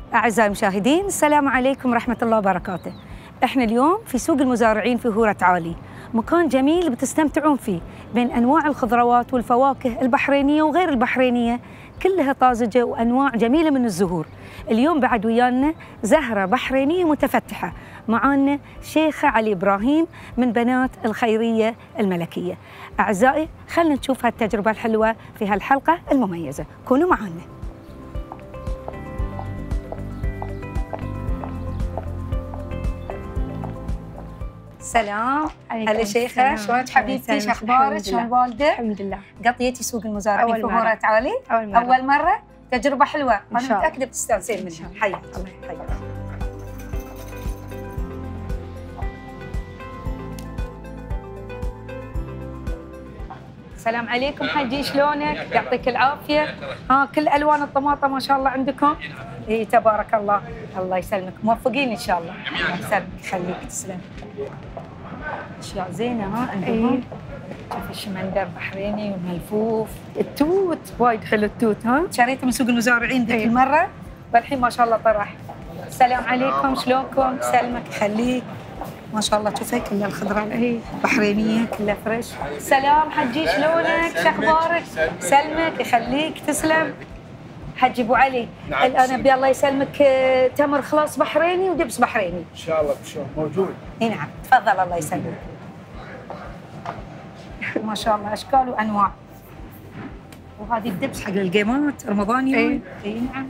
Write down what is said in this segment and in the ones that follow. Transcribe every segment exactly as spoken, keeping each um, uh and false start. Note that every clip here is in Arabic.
أعزائي المشاهدين، السلام عليكم ورحمة الله وبركاته. احنا اليوم في سوق المزارعين في هورة عالي، مكان جميل بتستمتعون فيه بين أنواع الخضروات والفواكه البحرينية وغير البحرينية، كلها طازجة وأنواع جميلة من الزهور. اليوم بعد ويانا زهرة بحرينية متفتحة، معانا شيخة علي إبراهيم من بنات الخيرية الملكية. أعزائي، خلنا نشوف هالتجربة الحلوة في هالحلقة المميزة، كونوا معانا. سلام، هلا شيخة، شلونك حبيبتي؟ شو اخبارك؟ شلون الوالدة؟ الحمد لله. قطيتي سوق المزارعين في هورة عالي؟ أول مرة. أول مرة؟ تجربة حلوة، أنا شاء متأكدة بتستانسين منها. حياك الله، حياك. السلام عليكم حجي، شلونك؟ يعطيك العافية. ها كل ألوان الطماطم ما شاء الله عندكم؟ إي تبارك الله، الله يسلمك، موفقين إن شاء الله. الله يسلمك، يخليك، تسلم. أشياء زينة ها عندهم. إيه. شوفي الشمندر بحريني وملفوف. التوت وايد حلو التوت ها؟ شريته من سوق المزارعين ذيك المرة والحين ما شاء الله طرح. السلام عليكم، شلونكم؟ يسلمك يخليك. ما شاء الله شوفي كلها الخضراء البحرينية كلها فريش. سلام حجي، شلونك؟ شو اخبارك؟ سلمك يخليك، تسلم. حجي ابو علي، نعم. الان ابي الله يسلمك آه، تمر خلاص بحريني ودبس بحريني. ان شاء الله بشوف موجود. اي نعم، تفضل الله يسلمك. ما شاء الله اشكال وانواع. وهذه الدبس حق القيمات رمضاني. اي اي نعم.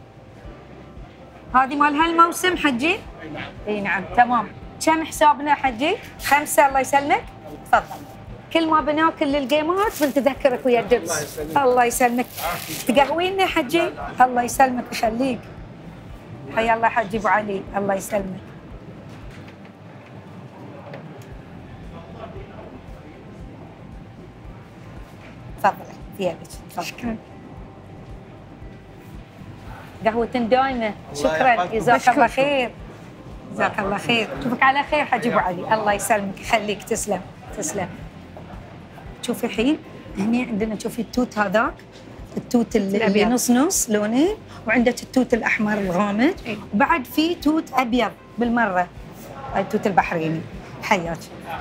هذه مال هالموسم حجي؟ اي نعم. اي نعم، تمام. كم حسابنا حجي؟ خمسة الله يسلمك. تفضل. كل ما بناكل القيمات بنتذكرك ويا الدبس. الله يسلمك. تقهوينا حجي؟ الله يسلمك يخليك. حيا الله حجي ابو علي، الله يسلمك. تفضلي في يدك. شكرا. قهوة دايمة. شكرا، جزاك الله خير. جزاك الله خير، اشوفك على خير حجي ابو علي، الله يسلمك يخليك، تسلم تسلم. شوفي الحين هني عندنا، شوفي التوت هذاك، التوت اللي, اللي نص نص لونين، وعندك التوت الاحمر الغامق، إيه؟ وبعد في توت ابيض بالمره، هاي التوت البحريني. حياك.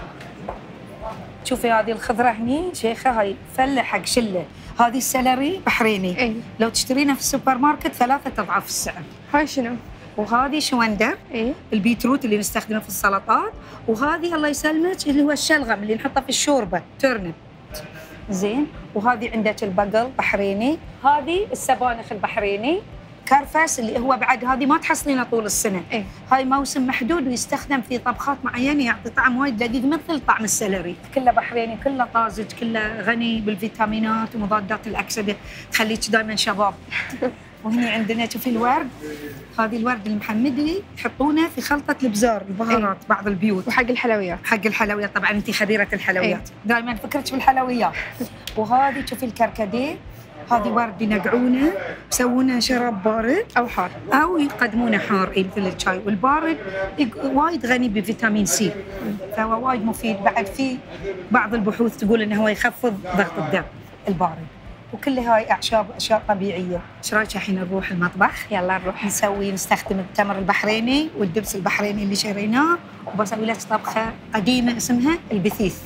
شوفي هذه الخضره هني شيخه، هاي فله حق شله، هذه السلري بحريني. إيه؟ لو تشترينها في السوبر ماركت ثلاثه اضعاف السعر. هاي شنو؟ وهذه شوندر، إيه؟ البيتروت اللي نستخدمه في السلطات، وهذه الله يسلمك اللي هو الشلغم اللي نحطه في الشوربه، ترنب. زين، وهذه عندك البقل بحريني، هذه السبانخ البحريني، كرفس اللي هو بعد هذه ما تحصلينه طول السنه. إيه؟ هاي موسم محدود ويستخدم في طبخات معينه، يعطي طعم وايد لذيذ مثل طعم السلري. كله بحريني، كله طازج، كله غني بالفيتامينات ومضادات الاكسده، تخليك دائما شباب. وهنا عندنا شوفي الورد، هذه الورد المحمدي يحطونه في خلطة البزار البهارات. إيه؟ بعض البيوت. وحق الحلويات. حق الحلويات، طبعا انت خبيرة الحلويات. إيه؟ دائما فكرتك في الحلويات. وهذه شوفي الكركديه، هذه ورد ينقعونه يسوونه شراب بارد او حار، او يقدمونه حار مثل الشاي. والبارد وايد غني بفيتامين سي، فهو وايد مفيد. بعد في بعض البحوث تقول انه هو يخفض ضغط الدم البارد. وكل هاي اعشاب، اشياء طبيعيه. ايش رايك الحين نروح المطبخ؟ يلا نروح نسوي، نستخدم التمر البحريني والدبس البحريني اللي شريناه، وبسوي لك طبخه قديمه اسمها البثيث.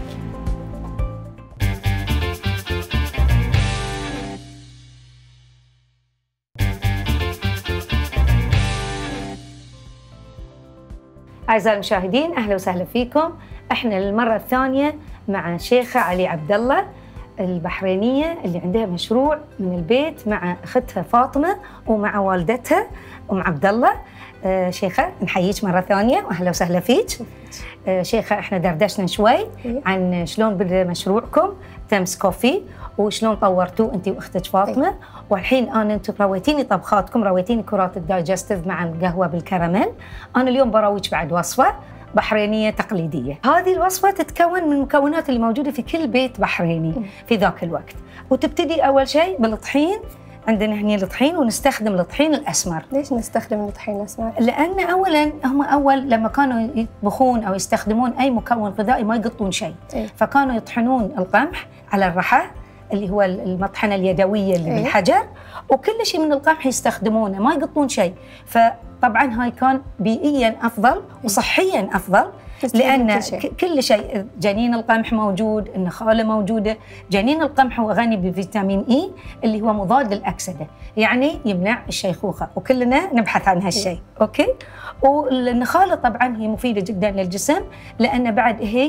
اعزائي المشاهدين، اهلا وسهلا فيكم. احنا للمره الثانيه مع شيخه علي عبد الله البحرينية اللي عندها مشروع من البيت مع اختها فاطمه ومع والدتها ام عبد الله. آه شيخه، نحييك مره ثانيه واهلا وسهلا فيك. آه شيخه، احنا دردشنا شوي عن شلون بدا مشروعكم تمس كوفي وشلون طورتوه انت واختك فاطمه، والحين انا انتم رويتيني طبخاتكم، رويتيني كرات الدايجستيف مع القهوه بالكراميل. انا اليوم براويك بعد وصفه بحرينية تقليدية. هذه الوصفة تتكون من المكونات اللي موجودة في كل بيت بحريني في ذاك الوقت، وتبتدي أول شيء بالطحين. عندنا هني الطحين، ونستخدم الطحين الأسمر. ليش نستخدم الطحين الأسمر؟ لأن أولاً هم أول لما كانوا يطبخون أو يستخدمون أي مكون غذائي ما يقطون شيء. إيه؟ فكانوا يطحنون القمح على الرحى اللي هو المطحنة اليدوية اللي إيه؟ بالحجر، وكل شيء من القمح يستخدمونه، ما يقطون شيء. فطبعا هاي كان بيئيا افضل وصحيا افضل، لان كل شيء، جنين القمح موجود، النخاله موجوده. جنين القمح هو غني بفيتامين اي اللي هو مضاد للاكسده، يعني يمنع الشيخوخه، وكلنا نبحث عن هالشيء. اوكي. والنخاله طبعا هي مفيده جدا للجسم، لان بعد هي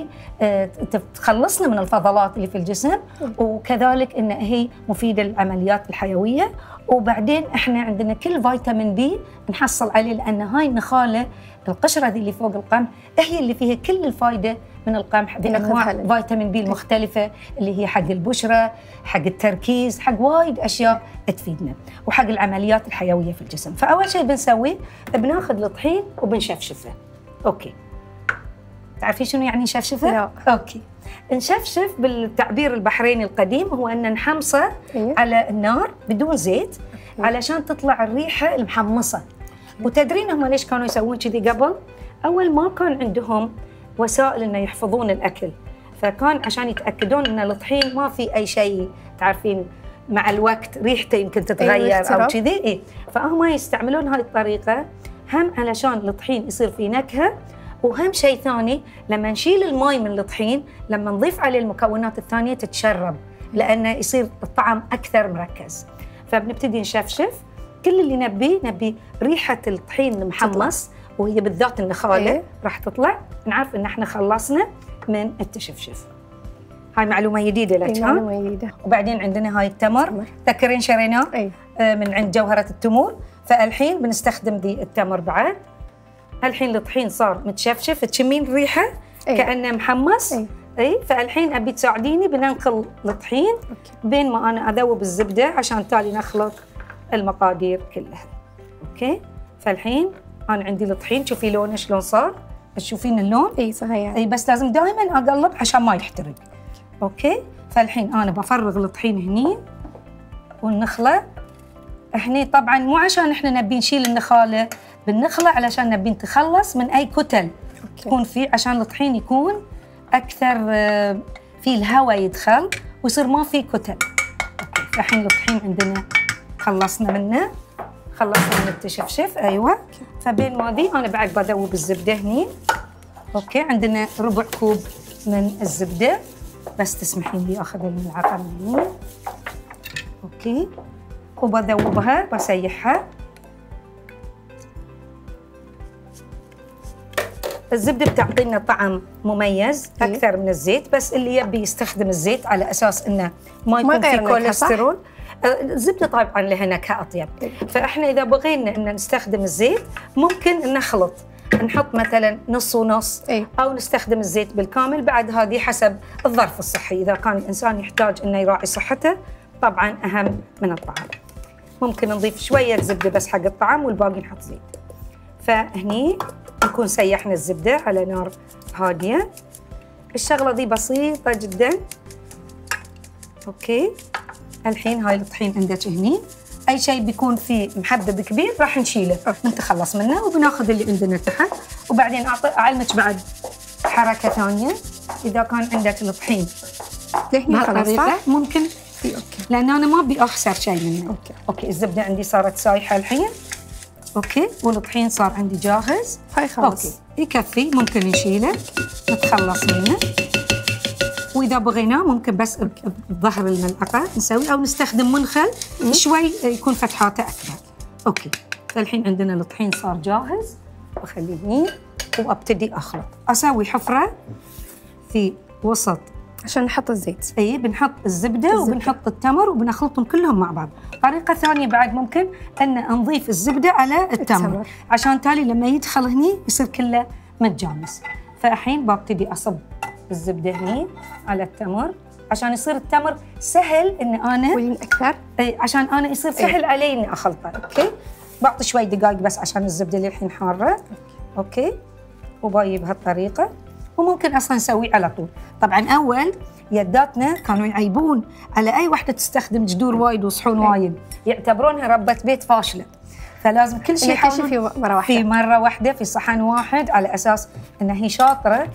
تخلصنا من الفضلات اللي في الجسم، وكذلك ان هي مفيده للعمليات الحيويه. وبعدين احنا عندنا كل فيتامين بي نحصل عليه، لان هاي النخاله القشره ذي اللي فوق القمح هي اللي فيها كل الفائده من القمح بانواع فيتامين بي المختلفه، اللي هي حق البشره، حق التركيز، حق وايد اشياء تفيدنا، وحق العمليات الحيويه في الجسم. فاول شيء بنسويه بناخذ الطحين وبنشفشفه. اوكي. تعرفين شنو يعني نشفشفه؟ لا. اوكي. نشفشف بالتعبير البحريني القديم هو ان نحمصه إيه؟ على النار بدون زيت، إيه؟ علشان تطلع الريحه المحمصه. وتدرين هم ليش كانوا يسوون كذي قبل؟ اول ما كان عندهم وسائل انه يحفظون الاكل، فكان عشان يتاكدون ان الطحين ما في اي شيء، تعرفين مع الوقت ريحته يمكن تتغير او كذي. إيه؟ فهم يستعملون هاي الطريقه هم علشان الطحين يصير فيه نكهه، وهم شيء ثاني لما نشيل الماء من الطحين، لما نضيف عليه المكونات الثانيه تتشرب، لانه يصير الطعم اكثر مركز. فبنبتدي نشفشف. كل اللي نبيه نبي ريحه الطحين المحمص، وهي بالذات النخاله إيه؟ راح تطلع، نعرف ان احنا خلصنا من التشفشف. هاي معلومه جديده لك. إيه معلومه جديده. وبعدين عندنا هاي التمر، تذكرين شريناه إيه؟ آه من عند جوهره التمور. فالحين بنستخدم ذي التمر بعد. الحين الطحين صار متشفشف، تشمين الريحه إيه؟ كانه محمص. إيه؟ اي. فالحين ابي تساعديني بننقل الطحين بين ما انا اذوب الزبده، عشان تالي نخلط المقادير كلها. اوكي. فالحين انا عندي الطحين، شوفي لونه شلون صار، تشوفين اللون؟ اي صحيح. اي بس لازم دائما اقلب عشان ما يحترق. اوكي. فالحين انا بفرغ الطحين هني، والنخله هني طبعا مو عشان احنا نبي نشيل النخاله، بالنخله علشان نبي نتخلص من اي كتل تكون فيه، عشان الطحين يكون اكثر فيه الهواء يدخل ويصير ما فيه كتل. اوكي. فالحين الطحين عندنا خلصنا منه، خلصنا من التشفشف. ايوه. فبين ما ذي انا بعد بذوب الزبده هني. اوكي. عندنا ربع كوب من الزبده، بس تسمحين لي اخذ الملعقه من هني. اوكي. وبذوبها بسيحها. الزبده بتعطينا طعم مميز اكثر من الزيت، بس اللي يبي يستخدم الزيت على اساس انه ما يكون فيه كوليسترول. الزبده طبعا لها نكهه اطيب. فاحنا اذا بغينا ان نستخدم الزيت ممكن نخلط، نحط مثلا نص ونص، او نستخدم الزيت بالكامل. بعد هذه حسب الظرف الصحي، اذا كان الانسان يحتاج انه يراعي صحته طبعا اهم من الطعام. ممكن نضيف شويه زبده بس حق الطعم، والباقي نحط زيت. فهني نكون سيحنا الزبده على نار هاديه. الشغله دي بسيطه جدا. اوكي. الحين هاي الطحين عندك هني، اي شيء بيكون فيه محبب كبير راح نشيله نتخلص منه، وبناخذ اللي عندنا تحت. وبعدين اعلمك بعد حركه ثانيه، اذا كان عندك الطحين لهني خلاص ممكن في اوكي، لان انا ما ابي اخسر شيء منه. اوكي. اوكي. الزبده عندي صارت سايحه الحين. اوكي. والطحين صار عندي جاهز. هاي خلاص. اوكي. يكفي، ممكن نشيله نتخلص منه. واذا بغينا ممكن بس بظهر الملعقه نسوي، او نستخدم منخل شوي يكون فتحاته اكبر. اوكي. فالحين عندنا الطحين صار جاهز، بخليه هني وابتدي اخلط. اسوي حفره في وسط عشان نحط الزيت. اي. بنحط الزبده, الزبدة وبنحط التمر وبنخلطهم كلهم مع بعض. طريقه ثانيه بعد ممكن ان نضيف الزبده على التمر, التمر. عشان تالي لما يدخل هني يصير كله متجانس. فالحين ببتدي اصب الزبده هني على التمر عشان يصير التمر سهل ان انا ولين اكثر. اي. عشان انا يصير سهل أي. علي اني اخلطه. اوكي. بعطي شوي دقائق بس عشان الزبده اللي الحين حاره. اوكي, أوكي. وباي بهالطريقه. وممكن اصلا نسويه على طول. طبعا اول يداتنا كانوا يعيبون على اي وحده تستخدم جذور وايد وصحون وايد، يعتبرونها ربة بيت فاشله. فلازم كل شيء كل شيء في مره واحده في مره واحده في صحن واحد، على اساس انها هي شاطره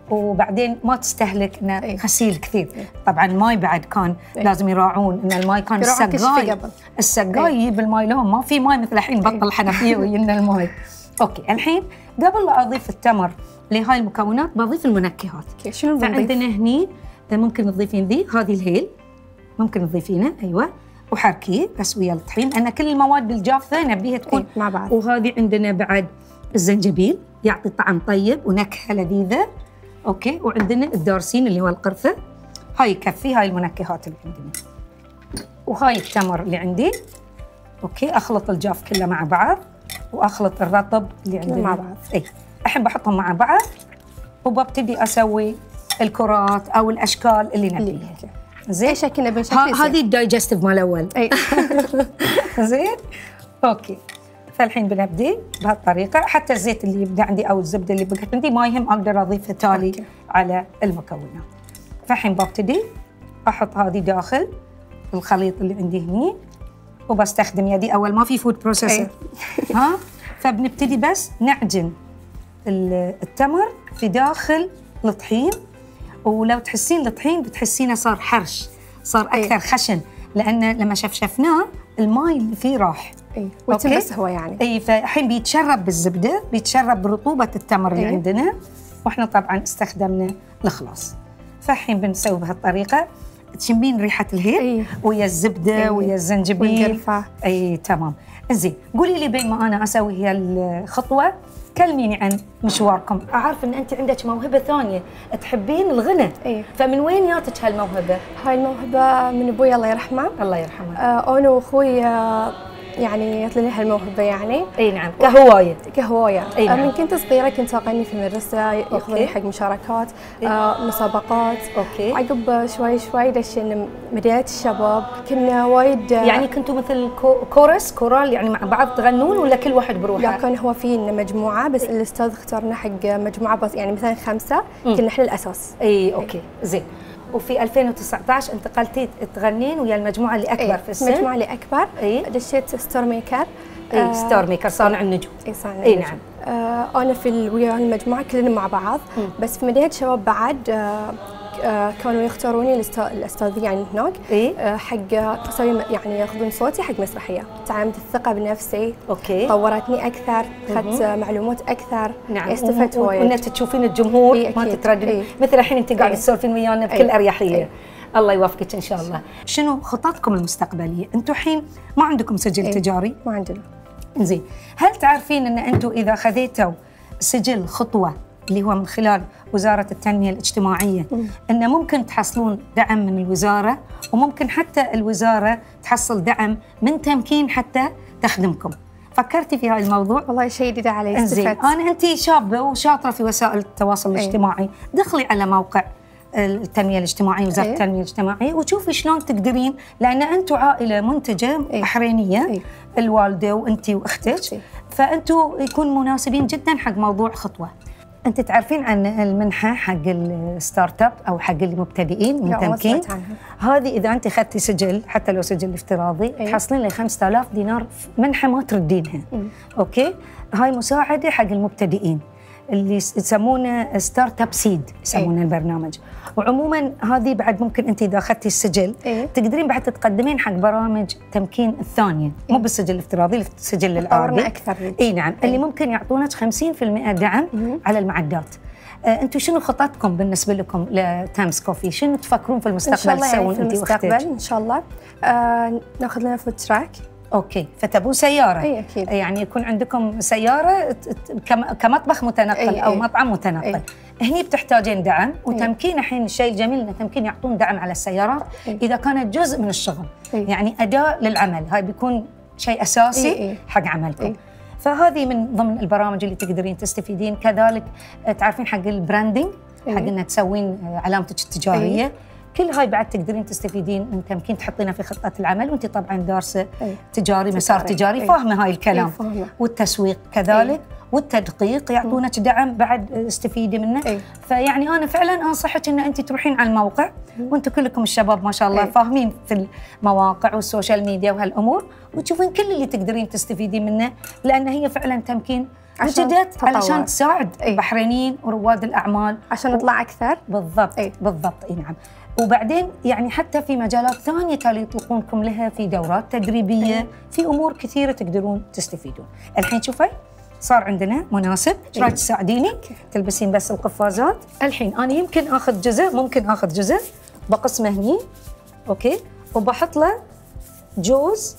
وبعدين ما تستهلك انه أي. غسيل كثير. طبعا الماي بعد كان أي. لازم يراعون ان الماي كان السقاي السقاي يجيب الماي لهم، ما في ماي مثل الحين بطل حنفيه ويجينا الماي. اوكي الحين قبل لا اضيف التمر لهاي المكونات بضيف المنكهات. شنو بنضيف؟ فعندنا هني ممكن تضيفين ذي، هذه الهيل ممكن تضيفينه ايوه، وحركيه بس ويا الطحين لان كل المواد الجافه نبيها تكون أي. مع بعض. وهذه عندنا بعد الزنجبيل يعطي طعم طيب ونكهه لذيذه. اوكي وعندنا الدارسين اللي هو القرفه. هاي يكفي هاي المنكهات اللي عندنا، وهاي التمر اللي عندي. اوكي اخلط الجاف كله مع بعض واخلط الرطب اللي عندنا مع بعض. اي احب احطهم مع بعض وببتدي اسوي الكرات او الاشكال اللي نبيها. زين ايش كنا بنشكل هذه الدايجستيف مال الاول. اي زين اوكي فالحين بنبدي بهالطريقه. حتى الزيت اللي يبدا عندي او الزبده اللي بقت عندي ما يهم اقدر اضيفها تالي أوكي. على المكونات. فالحين ببتدي احط هذه داخل الخليط اللي عندي هني وبستخدم يدي اول، ما في فود بروسيسور ها. فبنبتدي بس نعجن التمر في داخل الطحين، ولو تحسين الطحين بتحسينه صار حرش، صار اكثر أي. خشن لان لما شفشفناه الماء اللي فيه راح. اي وتمس هو يعني. اي فالحين بيتشرب بالزبده، بيتشرب برطوبه التمر اللي أي. عندنا، واحنا طبعا استخدمنا الخلاص. فالحين بنسوي بهالطريقه تشمين ريحه الهيل أي. ويا الزبده أي. ويا الزنجبيل والقرفه. اي تمام. زين قولي لي بين ما انا اسوي هي الخطوه كلميني عن مشواركم. اعرف ان انت عندك موهبه ثانيه، تحبين الغنى. اي فمن وين جاتك هالموهبه؟ هاي الموهبه من ابوي الله يرحمه. الله يرحمه. آه انا واخوي آه يعني يطلع لي هالموهبه يعني. اي نعم كهوايه. كهوايه. أي نعم. من كنت صغيره كنت اغني في المدرسه، ياخذوني حق مشاركات آه مسابقات. اوكي. عقب شوي شوي دشينا مدينه الشباب، كنا وايد آه يعني كنتوا مثل كورس كورال يعني مع بعض تغنون ولا كل واحد بروحه؟ لا كان هو في مجموعه بس الاستاذ اختارنا حق مجموعه بس يعني مثلا خمسه كنا احنا الاساس. اي اوكي زين. وفي ألفين وتسعة عشر انتقلتي تغنين ويا المجموعه اللي اكبر أي. في السن. المجموعه اللي اكبر. اي دشيت ستار ميكر. اي آه ستار ميكر صانع النجوم. اي صانع اي النجوم. نعم. آه انا في ويا المجموعه كلنا مع بعض. م. بس في مدينه الشباب بعد آه آه كانوا يختاروني الاستاذ يعني هناك. إيه؟ آه حق اسوي يعني ياخذون صوتي حق مسرحيه. تعلمت الثقه بنفسي. اوكي. طورتني اكثر، اخذت معلومات اكثر. نعم. استفدت وايد. وانك تشوفين الجمهور إيه ما تترددين. إيه؟ مثل الحين انت قاعده تسولفين إيه؟ ويانا بكل إيه؟ اريحيه. إيه؟ الله يوفقك ان شاء الله. شنو خططكم المستقبليه؟ انتم الحين ما عندكم سجل إيه؟ تجاري؟ ما عندنا. زين، هل تعرفين ان انتم اذا خذيتوا سجل خطوه اللي هو من خلال وزاره التنميه الاجتماعيه ان ممكن تحصلون دعم من الوزاره، وممكن حتى الوزاره تحصل دعم من تمكين حتى تخدمكم. فكرتي في هذا الموضوع؟ والله شيء جديد علي، استفدت. انا انت شابه وشاطره في وسائل التواصل الاجتماعي، دخلي على موقع التنميه الاجتماعيه، وزاره التنميه الاجتماعيه، وشوفي شلون تقدرين، لان انتم عائله منتجه بحرينيه، الوالده وانت واختك، فانتم يكون مناسبين جدا حق موضوع خطوه. انت تعرفين عن المنحه حق الستارت اب او حق المبتدئين من تمكين؟ هذه اذا انت اخذتي سجل حتى لو سجل افتراضي تحصلين لي خمسة آلاف دينار منحه ما تردينها. مم. اوكي، هاي مساعده حق المبتدئين اللي يسمونه ستارت اب سيد يسمونه البرنامج. وعموما هذه بعد ممكن انت اذا اخذتي السجل إيه؟ تقدرين بعد تتقدمين حق برامج تمكين الثانيه، إيه؟ مو بالسجل الافتراضي، السجل العادي اكثر. اي نعم. إيه؟ اللي ممكن يعطونك خمسين بالمئة دعم مم. على المعدات. آه انتم شنو خططكم بالنسبه لكم لتامز كوفي؟ شنو تفكرون في المستقبل تسوون انت واختك؟ ان شاء الله آه ناخذ لنا فود تراك. اوكي، فتبون سياره. اي اكيد، يعني يكون عندكم سياره كمطبخ متنقل أي او أي. مطعم متنقل. أي. هني بتحتاجين دعم وتمكين. الحين الشيء الجميل ان تمكين يعطون دعم على السيارات أي. اذا كانت جزء من الشغل. أي. يعني اداه للعمل، هاي بيكون شيء اساسي أي. أي. حق عملكم. أي. فهذه من ضمن البرامج اللي تقدرين تستفيدين. كذلك تعرفين حق البراندنج، حق ان تسوين علامتك التجاريه. أي. كل هاي بعد تقدرين تستفيدين من تمكين تحطينها في خطة العمل، وانت طبعا دارسة أي. تجاري، مسار تجاري، أي. فاهمة هاي الكلام. أي. والتسويق كذلك. أي. والتدقيق يعطونك دعم بعد استفيدي منه. أي. فيعني انا فعلا انصحك ان انت تروحين على الموقع، وانتم كلكم الشباب ما شاء الله أي. فاهمين في المواقع والسوشيال ميديا وهالامور، وتشوفين كل اللي تقدرين تستفيدين منه، لان هي فعلا تمكين وجدت علشان تساعد أي. البحرينيين ورواد الاعمال عشان نطلع اكثر. بالضبط أي. بالضبط اي نعم. وبعدين يعني حتى في مجالات ثانيه تالي يطلقونكم لها، في دورات تدريبيه أي. في امور كثيره تقدرون تستفيدون. الحين شوفي صار عندنا مناسب، ايش رايك تساعديني؟ تلبسين بس القفازات. الحين انا يمكن اخذ جزء، ممكن اخذ جزء بقسمه هني، اوكي، وبحط له جوز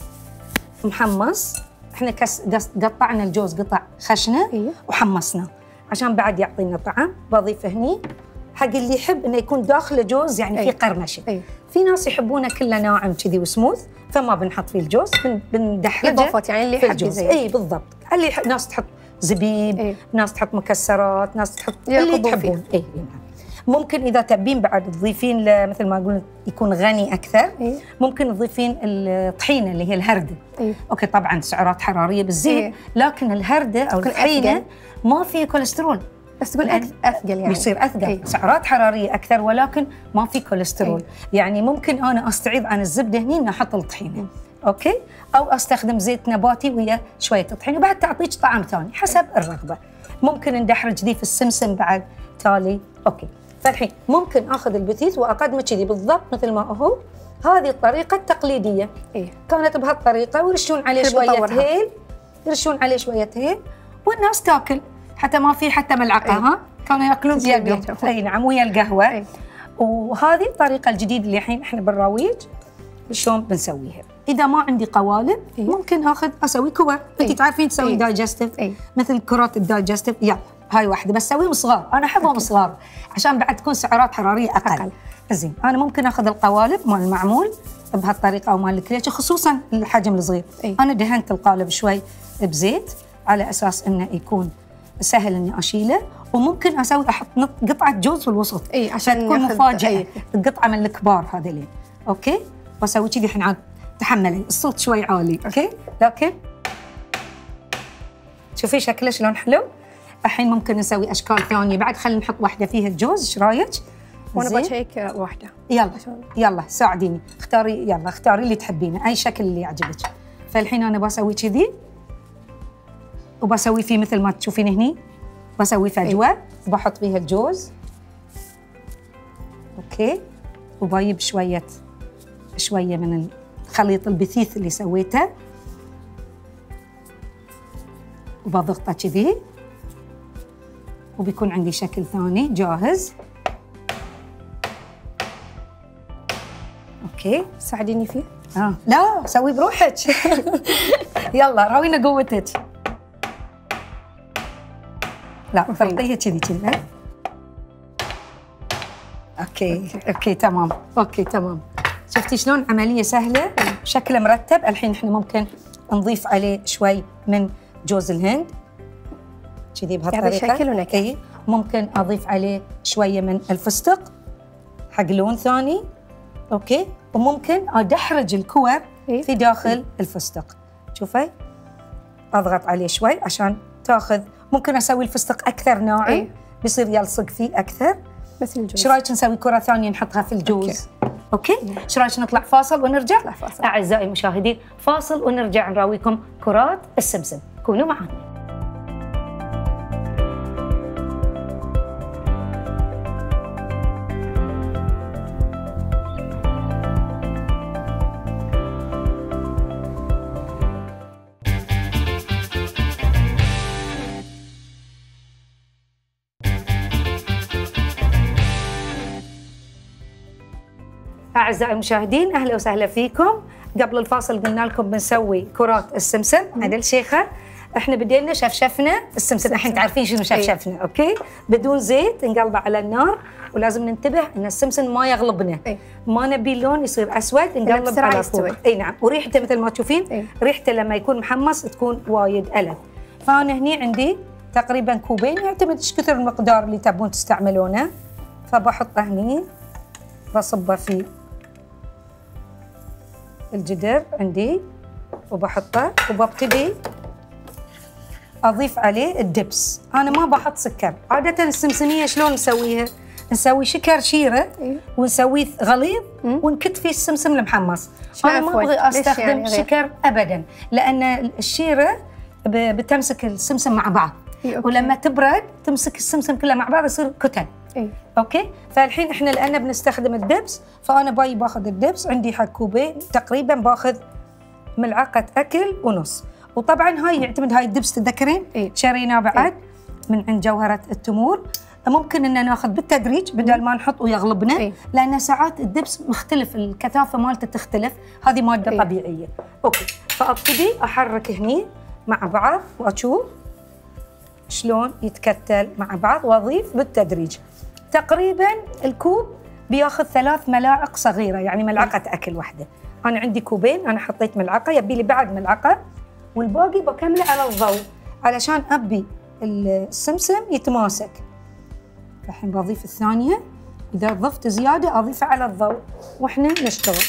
محمص. احنا كس قطعنا الجوز قطع خشنه إيه؟ وحمصناه عشان بعد يعطينا طعم. بضيفه هني حق اللي يحب انه يكون داخله جوز، يعني أيه؟ في قرمشه. أيه؟ في ناس يحبونه كله ناعم كذي وسموث، فما بنحط فيه الجوز، بندحرجه اضافات يعني اللي يحب زي اي بالضبط. اللي يحب، ناس تحط زبيب، أيه؟ ناس تحط مكسرات، ناس تحط اللي تحبون. اي ممكن اذا تبين بعد تضيفين مثل ما قلنا يكون غني اكثر. إيه؟ ممكن تضيفين الطحينه اللي هي الهرده. إيه؟ اوكي طبعا سعرات حراريه بالزيت. إيه؟ لكن الهرده او الطحينه ما فيه كوليسترول، بس تقول اثقل يعني بيصير اثقل. إيه؟ سعرات حراريه اكثر ولكن ما في كوليسترول. إيه؟ يعني ممكن انا استعيض عن الزبده هني اني احط الطحينه. إيه؟ اوكي، او استخدم زيت نباتي ويا شويه طحينه، وبعد تعطيك طعم ثاني حسب إيه؟ الرغبه. ممكن ندحرج ذي في السمسم بعد تالي. اوكي، فالحين ممكن اخذ البثيث واقدمه كذي بالضبط مثل ما هو. هذه الطريقه التقليديه. إيه؟ كانت بهالطريقه، ويرشون عليه شويه هيل، يرشون عليه شويه هيل والناس تاكل، حتى ما في حتى ملعقه. إيه؟ ها كانوا ياكلون ويا القهوه. اي نعم ويا القهوه. إيه؟ وهذه الطريقه الجديده اللي الحين احنا بالراويج شلون بنسويها. اذا ما عندي قوالب إيه؟ ممكن اخذ اسوي كور. إيه؟ انت تعرفين تسوي إيه؟ دايجستيف. إيه؟ مثل كرات الدايجستيف. يلا هاي واحده بس سويهم صغار، انا احبهم صغار عشان بعد تكون سعرات حراريه اقل, أقل. زين انا ممكن اخذ القوالب مال المعمول بهالطريقه او مال الكريتش، خصوصا الحجم الصغير. أي. انا دهنت القالب شوي بزيت على اساس انه يكون سهل اني اشيله، وممكن اسوي احط قطعه جوز في الوسط. اي عشان تكون مفاجاه. القطعه من الكبار هذيلين. اوكي، واسوي كذي الحين عاد تحملي الصوت شوي عالي. اوكي، لكن شوفي شكله شلون حلو. الحين ممكن نسوي اشكال ثانيه بعد. خلينا نحط واحده فيها الجوز، ايش رايك؟ وانا بشيك واحده. يلا يلا ساعديني، اختاري، يلا اختاري اللي تحبينه، اي شكل اللي يعجبك. فالحين انا بسوي كذي وبسوي فيه مثل ما تشوفين هني، بسوي فجوه. أي. وبحط فيها الجوز. اوكي، وبجيب شويه شويه من خليط البثيث اللي سويته وبضغطه كذي، وبيكون عندي شكل ثاني جاهز. اوكي، ساعديني فيه. اه لا سوي بروحك. يلا راوينا قوتك. لا فرطيها كذي كذي. اوكي اوكي تمام. اوكي تمام. شفتي شلون عمليه سهله، شكله مرتب. الحين احنا ممكن نضيف عليه شوي من جوز الهند كذي بهالطريقه. شكل ونكهه. اي ممكن اضيف عليه شويه من الفستق حق لون ثاني. اوكي، وممكن ادحرج الكور إيه؟ في داخل إيه؟ الفستق. شوفي اضغط عليه شوي عشان تاخذ. ممكن اسوي الفستق اكثر ناعم. إيه؟ بيصير يلصق فيه اكثر مثل الجوز. ايش رايك نسوي كره ثانيه نحطها في الجوز؟ اوكي, أوكي؟ ايش رايك نطلع فاصل ونرجع؟ نطلع فاصل. اعزائي المشاهدين فاصل ونرجع نراويكم كرات السمسم، كونوا معنا. أعزائي المشاهدين أهلا وسهلا فيكم. قبل الفاصل قلنا لكم بنسوي كرات السمسم. عدل شيخة احنا بدينا شفشفنا السمسم. الحين تعرفين شنو شفشفنا. أيه. اوكي، بدون زيت نقلبه على النار، ولازم ننتبه ان السمسم ما يغلبنا. أيه. ما نبي اللون يصير اسود، نقلب على فوق. اي نعم، وريحته مثل ما تشوفين. أيه. ريحته لما يكون محمص تكون وايد ألذ. فانا هني عندي تقريبا كوبين، يعتمد ايش كثر المقدار اللي تبون تستعملونه. فبحطه هني، بصبه في الجدر عندي وبحطه، وببتدي اضيف عليه الدبس. انا ما بحط سكر. عاده السمسميه شلون نسويها؟ نسوي شكر شيره ونسويه غليظ ونكت فيه السمسم المحمص. انا ما ابغي استخدم يعني شكر ابدا، لان الشيره بتمسك السمسم مع بعض. إيه ولما تبرد تمسك السمسم كله مع بعض يصير كتل. إيه. اوكي. فالحين احنا لان بنستخدم الدبس، فانا باي باخذ الدبس عندي حق كوبين تقريبا، باخذ ملعقه اكل ونص. وطبعا هاي يعتمد، هاي الدبس تتذكرين إيه؟ شريناه بعد إيه؟ من عند جوهره التمور. ممكن ان ناخذ بالتدريج بدل ما نحط ويغلبنا. إيه؟ لان ساعات الدبس مختلف، الكثافه مالته تختلف، هذه ماده إيه؟ طبيعيه. اوكي. فابتدي احرك هني مع بعض واشوف شلون يتكتل مع بعض، واضيف بالتدريج. تقريبا الكوب بياخذ ثلاث ملاعق صغيره، يعني ملعقه اكل واحده. انا عندي كوبين، انا حطيت ملعقه، يبي لي بعد ملعقه، والباقي بكمله على الضوء علشان ابي السمسم يتماسك. الحين بضيف الثانيه، اذا ضفت زياده اضيفها على الضوء واحنا نشتغل.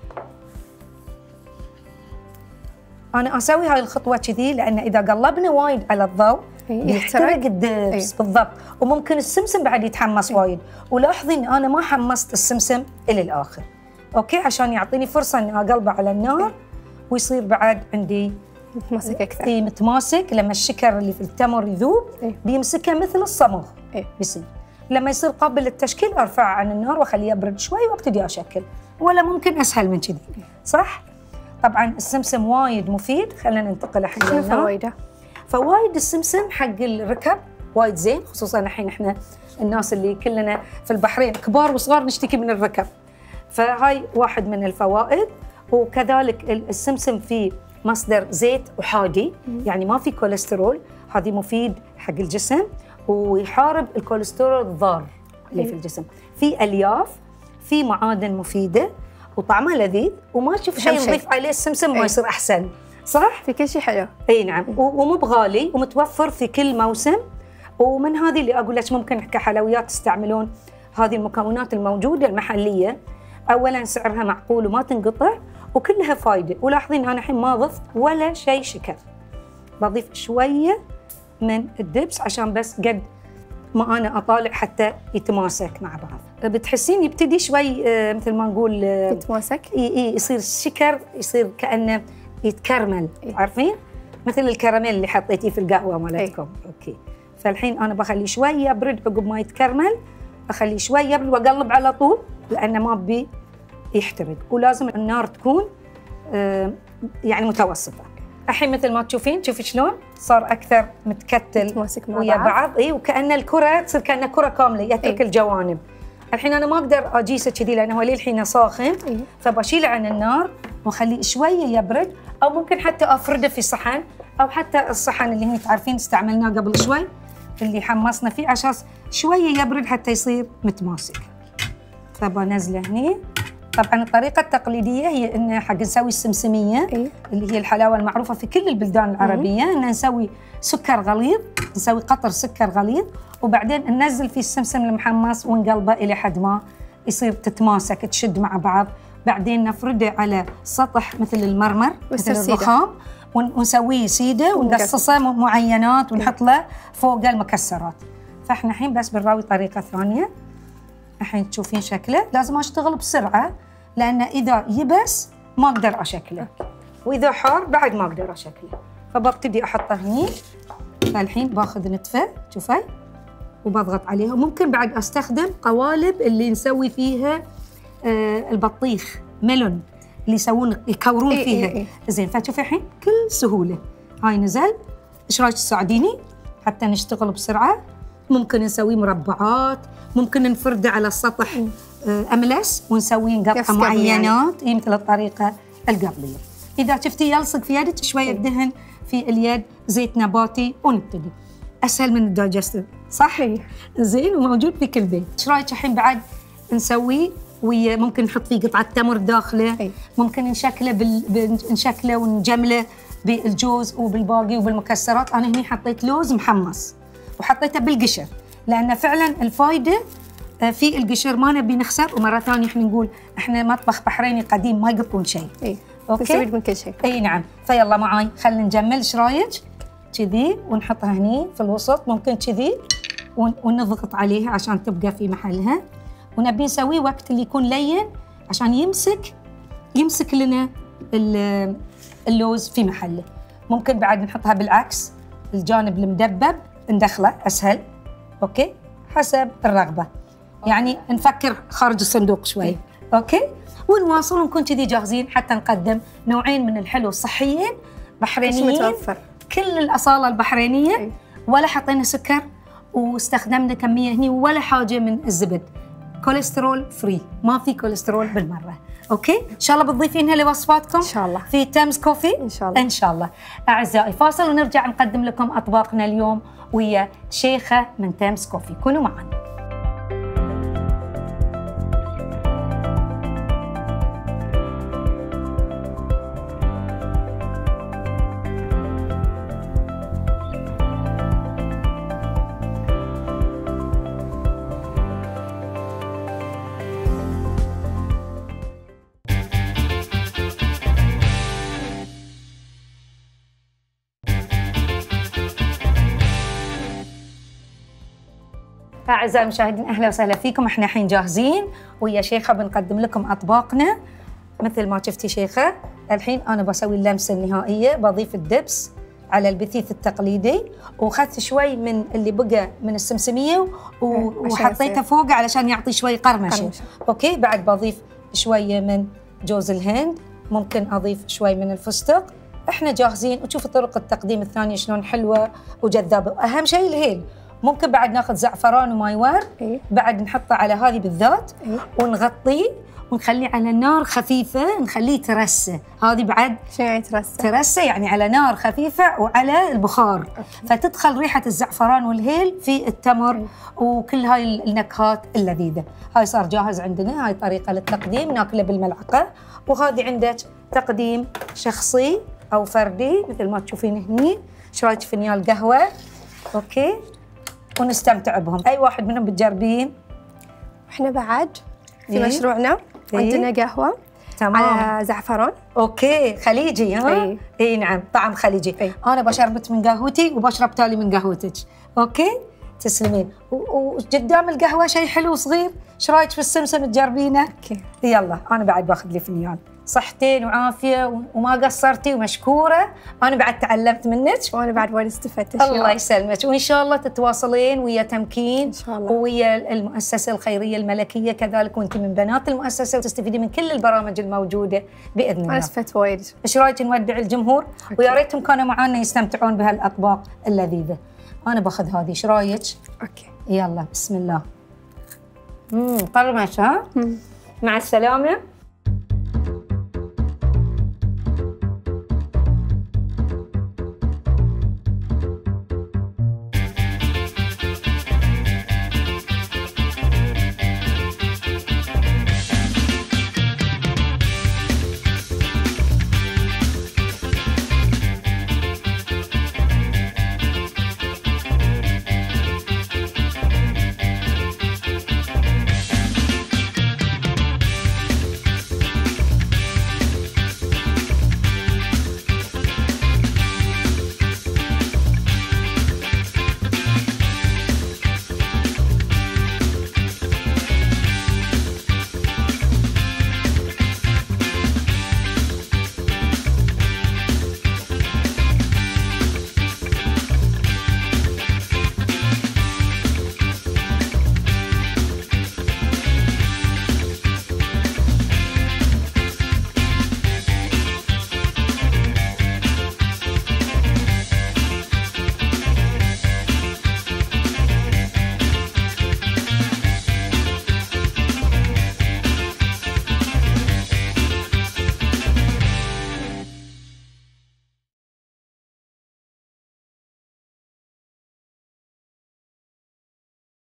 انا اسوي هاي الخطوه كذي لان اذا قلبنا وايد على الضوء يحترق الدبس. أيه. بالضبط. وممكن السمسم بعد يتحمص أيه. وايد. ولاحظي ان انا ما حمصت السمسم الى الاخر، اوكي، عشان يعطيني فرصه اني اقلبه على النار ويصير بعد عندي متماسك اكثر. اي متماسك. لما الشكر اللي في التمر يذوب أيه. بيمسكه مثل الصمغ. أيه. بيصير لما يصير قابل للتشكيل ارفعه عن النار واخليه يبرد شوي وابتدي اشكل. ولا ممكن اسهل من كذي، صح؟ طبعا السمسم وايد مفيد. خلينا ننتقل الحين شنو للنار. فوائده؟ فوايد السمسم حق الركب وايد زين، خصوصا الحين احنا الناس اللي كلنا في البحرين كبار وصغار نشتكي من الركب، فهاي واحد من الفوائد. وكذلك السمسم فيه مصدر زيت وحادي، يعني ما في كوليسترول، هذه مفيد حق الجسم ويحارب الكوليسترول الضار اللي في الجسم. في الياف، في معادن مفيده، وطعمه لذيذ، وما اشوف شيء نضيف عليه السمسم ما يصير احسن، صح؟ في كل شيء حلو. اي نعم. ومو بغالي ومتوفر في كل موسم. ومن هذه اللي اقول لك ممكن كحلويات تستعملون هذه المكونات الموجوده المحليه. اولا سعرها معقول وما تنقطع وكلها فايده. ولاحظين انا الحين ما ضفت ولا شيء شكر، بضيف شويه من الدبس عشان بس قد ما انا اطالع حتى يتماسك مع بعض. بتحسين يبتدي شوي مثل ما نقول يتماسك. اي اي يصير الشكر يصير كانه يتكرمل. إيه؟ عارفين مثل الكراميل اللي حطيتيه في القهوه مالتكم. إيه؟ اوكي. فالحين انا بخليه شويه يبرد عقب ما يتكرمل، اخليه شويه يبرد واقلب على طول لانه ما ابي يحترق. ولازم النار تكون آه يعني متوسطه. الحين مثل ما تشوفين، شوفي شلون صار اكثر متكتل متماسك مع ويا بعض. بعض. اي وكأن الكره تصير كأنها كره كامله يترك إيه؟ الجوانب. الحين انا ما اقدر اجيسه كذي لانه هو للحين ساخن. إيه؟ فبشيله عن النار واخليه شويه يبرد، او ممكن حتى افرده في صحن، او حتى الصحن اللي هني تعرفين استعملناه قبل شوي اللي حمصنا فيه عشان شويه يبرد حتى يصير متماسك. فبنزله هني. طبعا الطريقه التقليديه هي ان حق نسوي السمسميه إيه؟ اللي هي الحلاوه المعروفه في كل البلدان العربيه، ان نسوي سكر غليظ، نسوي قطر سكر غليظ، وبعدين ننزل فيه السمسم المحمص ونقلبه الى حد ما يصير تتماسك تشد مع بعض. بعدين نفرده على سطح مثل المرمر مثل الرخام ونسويه سيده ونقصصه معينات ونحط له فوق المكسرات. فاحنا الحين بس بنراوي طريقه ثانيه. الحين تشوفين شكله لازم اشتغل بسرعه لان اذا يبس ما اقدر اشكله، واذا حار بعد ما اقدر اشكله. فببتدي احطه هني. فالحين باخذ نتفه شوفي وبضغط عليها. ممكن بعد استخدم قوالب اللي نسوي فيها آه البطيخ ميلون اللي يسوون يكورون إيه فيها. إيه إيه. زين. فتشوفي الحين كل سهوله. هاي نزل. ايش رايك تساعديني حتى نشتغل بسرعه؟ ممكن نسوي مربعات، ممكن نفرده على السطح آه املس ونسوي قطعه معينات يعني. مثل الطريقه القبليه. اذا شفتي يلصق في يدك شويه دهن في اليد زيت نباتي ونبتدي. اسهل من الدايجستر، صح؟ زين وموجود في كل بيت. ايش رايك الحين بعد نسوي ويا ممكن نحط فيه قطعه تمر داخله. أي. ممكن نشكله بال... نشكله ونجمله بالجوز وبالباقي وبالمكسرات. انا هني حطيت لوز محمص وحطيته بالقشر لان فعلا الفائده في القشر، ما نبي نخسر. ومره ثانيه احنا نقول احنا مطبخ بحريني قديم ما يقطون شيء. اي اوكي نسوي من كل شيء. اي نعم. فيلا معاي خلينا نجمل. ايش رايك كذي ونحطها هني في الوسط، ممكن كذي ونضغط عليها عشان تبقى في محلها. ونبي نسويه وقت اللي يكون لين عشان يمسك يمسك لنا اللوز في محله. ممكن بعد نحطها بالعكس الجانب المدبب ندخله اسهل، اوكي، حسب الرغبه، يعني نفكر خارج الصندوق شوي، اوكي، ونواصل ونكون كذي جاهزين حتى نقدم نوعين من الحلو الصحيين بحرينيين، كل الاصاله البحرينيه. أي. ولا حطينا سكر واستخدمنا كميه هني ولا حاجه من الزبد، كوليسترول فري، ما في كوليسترول بالمره. اوكي، ان شاء الله بتضيفينها لوصفاتكم ان شاء الله في تامز كوفي ان شاء الله. ان شاء الله. اعزائي فاصل ونرجع نقدم لكم اطباقنا اليوم ويا شيخه من تامز كوفي، كونوا معنا. أعزائي المشاهدين أهلا وسهلا فيكم، احنا الحين جاهزين ويا شيخة بنقدم لكم أطباقنا. مثل ما شفتي شيخة، الحين أنا بسوي اللمسة النهائية، بضيف الدبس على البثيث التقليدي، وأخذت شوي من اللي بقى من السمسمية وحطيته فوق علشان يعطي شوي قرمشة. قرمشة. أوكي، بعد بضيف شوية من جوز الهند، ممكن أضيف شوي من الفستق. احنا جاهزين، وتشوفوا طرق التقديم الثانية شلون حلوة وجذابة. وأهم شيء الهيل، ممكن بعد ناخذ زعفران وماي ورد. إيه؟ بعد نحطه على هذه بالذات. إيه؟ ونغطيه ونخليه على نار خفيفه، نخليه يترسى. هذه بعد شو يعني ترسى؟ ترسى يعني على نار خفيفه وعلى البخار. أوكي. فتدخل ريحه الزعفران والهيل في التمر. إيه؟ وكل هاي النكهات اللذيذه. هاي صار جاهز عندنا، هاي طريقه للتقديم، ناكله بالملعقه. وهذه عندك تقديم شخصي او فردي مثل ما تشوفين هني، شويه فنيال قهوه. اوكي، ونستمتع بهم. أي واحد منهم بتجربين؟ إحنا بعد في إيه؟ مشروعنا إيه؟ عندنا قهوة تمام على زعفران. أوكي، خليجي ها؟ إيه؟ إيه نعم، طعم خليجي. إيه؟ أنا بشربت من قهوتي وبشرب تالي من قهوتك. أوكي، تسلمين. وقدام القهوة شيء حلو صغير، إيش رايك في السمسم تجربينه؟ أوكي. يلا، أنا بعد باخذ لي فنيان. صحتين وعافيه وما قصرتي ومشكوره، انا بعد تعلمت منك وانا بعد وايد استفدت. الله يسلمك، وان شاء الله تتواصلين ويا تمكين ان شاء الله ويا المؤسسه الخيريه الملكيه كذلك، وانت من بنات المؤسسه وتستفيدين من كل البرامج الموجوده باذن الله. انا استفدت وايد. ايش رايك نودع الجمهور؟ ويا ريتهم كانوا معانا يستمتعون بهالاطباق اللذيذه. انا باخذ هذه، ايش رايك؟ اوكي، يلا بسم الله. امم طرمش ها؟ مم. مع السلامه.